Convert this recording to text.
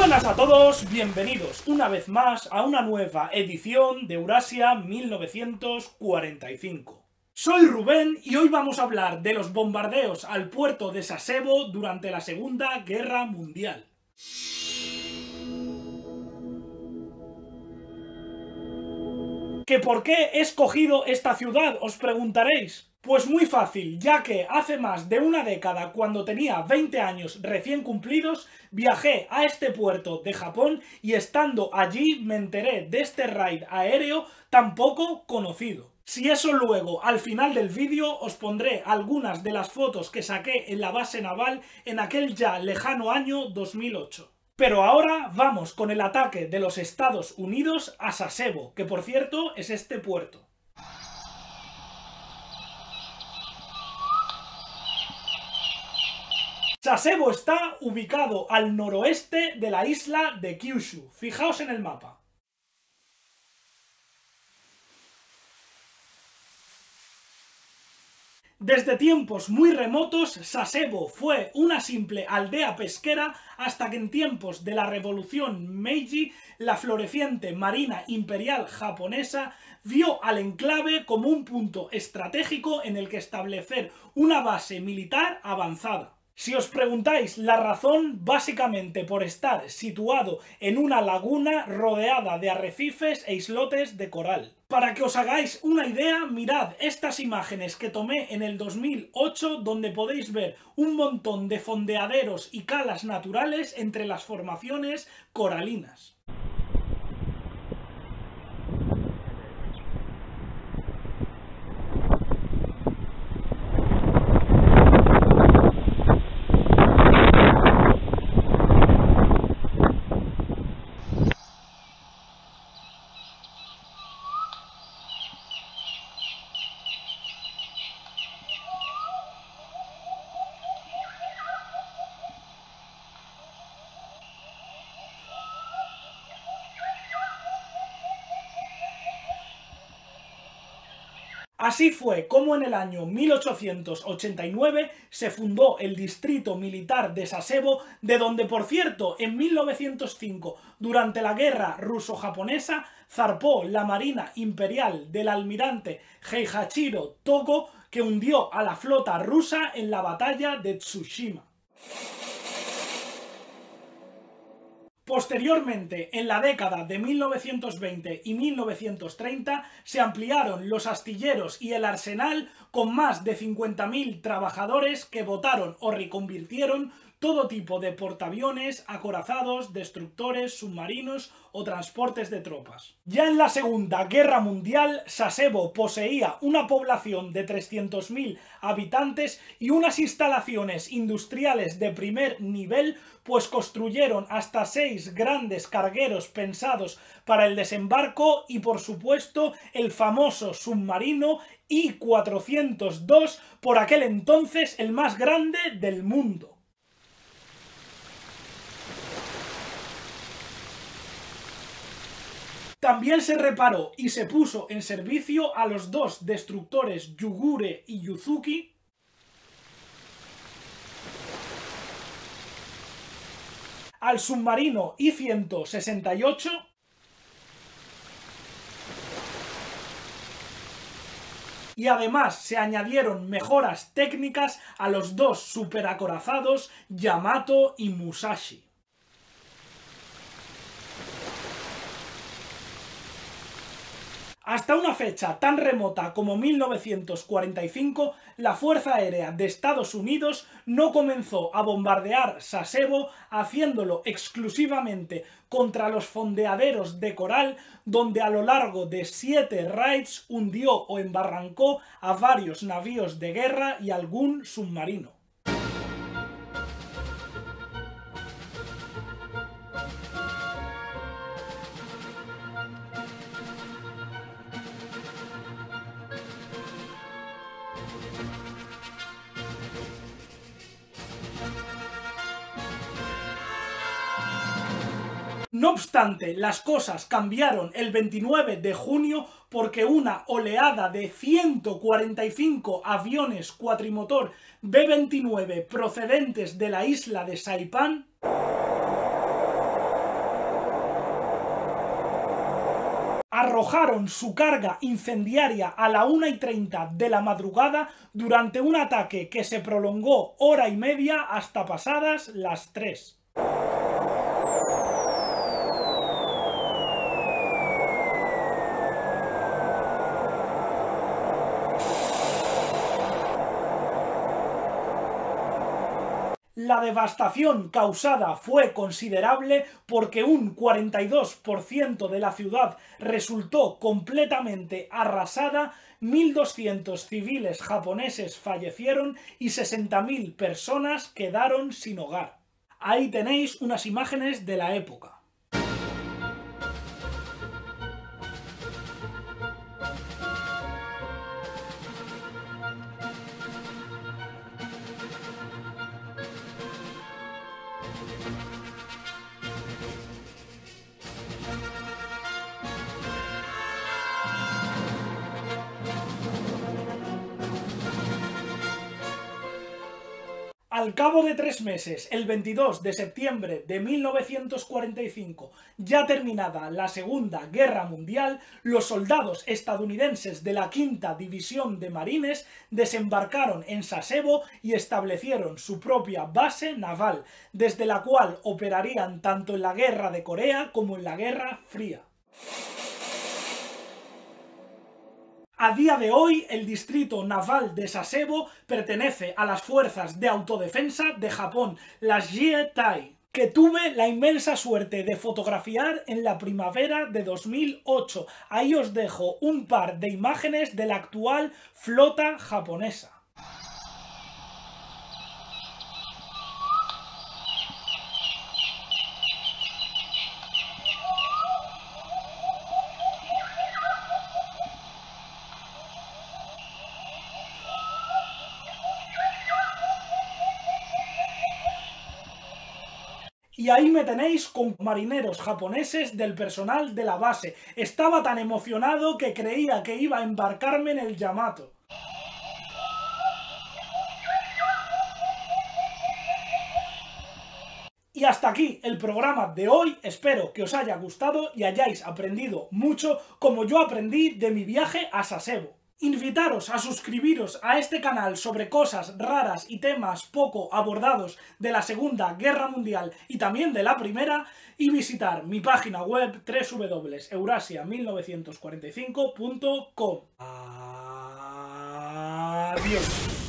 Buenas a todos, bienvenidos una vez más a una nueva edición de Eurasia 1945. Soy Rubén y hoy vamos a hablar de los bombardeos al puerto de Sasebo durante la Segunda Guerra Mundial. ¿Que por qué he escogido esta ciudad? Os preguntaréis. Pues muy fácil, ya que hace más de una década, cuando tenía 20 años recién cumplidos, viajé a este puerto de Japón y estando allí me enteré de este raid aéreo tan poco conocido. Si eso luego, al final del vídeo, os pondré algunas de las fotos que saqué en la base naval en aquel ya lejano año 2008. Pero ahora vamos con el ataque de los Estados Unidos a Sasebo, que por cierto es este puerto. Sasebo está ubicado al noroeste de la isla de Kyushu. Fijaos en el mapa. Desde tiempos muy remotos, Sasebo fue una simple aldea pesquera hasta que en tiempos de la Revolución Meiji, la floreciente Marina Imperial japonesa vio al enclave como un punto estratégico en el que establecer una base militar avanzada. Si os preguntáis la razón, básicamente por estar situado en una laguna rodeada de arrecifes e islotes de coral. Para que os hagáis una idea, mirad estas imágenes que tomé en el 2008, donde podéis ver un montón de fondeaderos y calas naturales entre las formaciones coralinas. Así fue como en el año 1889 se fundó el distrito militar de Sasebo, de donde, por cierto, en 1905, durante la guerra ruso-japonesa, zarpó la Marina Imperial del almirante Heihachiro Togo, que hundió a la flota rusa en la batalla de Tsushima. Posteriormente, en la década de 1920 y 1930, se ampliaron los astilleros y el arsenal con más de 50.000 trabajadores que botaron o reconvirtieron todo tipo de portaaviones, acorazados, destructores, submarinos o transportes de tropas. Ya en la Segunda Guerra Mundial, Sasebo poseía una población de 300.000 habitantes y unas instalaciones industriales de primer nivel, pues construyeron hasta 6 grandes cargueros pensados para el desembarco y, por supuesto, el famoso submarino I-402, por aquel entonces el más grande del mundo. También se reparó y se puso en servicio a los 2 destructores Yugure y Yuzuki, al submarino I-168 y además se añadieron mejoras técnicas a los 2 superacorazados Yamato y Musashi. Hasta una fecha tan remota como 1945, la Fuerza Aérea de Estados Unidos no comenzó a bombardear Sasebo, haciéndolo exclusivamente contra los fondeaderos de coral, donde a lo largo de 7 raids hundió o embarrancó a varios navíos de guerra y algún submarino. No obstante, las cosas cambiaron el 29 de junio porque una oleada de 145 aviones cuatrimotor B-29 procedentes de la isla de Saipán arrojaron su carga incendiaria a la 1:30 de la madrugada durante un ataque que se prolongó hora y media hasta pasadas las 3. La devastación causada fue considerable porque un 42% de la ciudad resultó completamente arrasada, 1.200 civiles japoneses fallecieron y 60.000 personas quedaron sin hogar. Ahí tenéis unas imágenes de la época. Al cabo de 3 meses, el 22 de septiembre de 1945, ya terminada la Segunda Guerra Mundial, los soldados estadounidenses de la Quinta División de Marines desembarcaron en Sasebo y establecieron su propia base naval, desde la cual operarían tanto en la Guerra de Corea como en la Guerra Fría. A día de hoy, el distrito naval de Sasebo pertenece a las fuerzas de autodefensa de Japón, las Jietai, que tuve la inmensa suerte de fotografiar en la primavera de 2008. Ahí os dejo un par de imágenes de la actual flota japonesa. Y ahí me tenéis con marineros japoneses del personal de la base. Estaba tan emocionado que creía que iba a embarcarme en el Yamato. Y hasta aquí el programa de hoy. Espero que os haya gustado y hayáis aprendido mucho como yo aprendí de mi viaje a Sasebo. Invitaros a suscribiros a este canal sobre cosas raras y temas poco abordados de la Segunda Guerra Mundial y también de la Primera, y visitar mi página web www.eurasia1945.com. Adiós.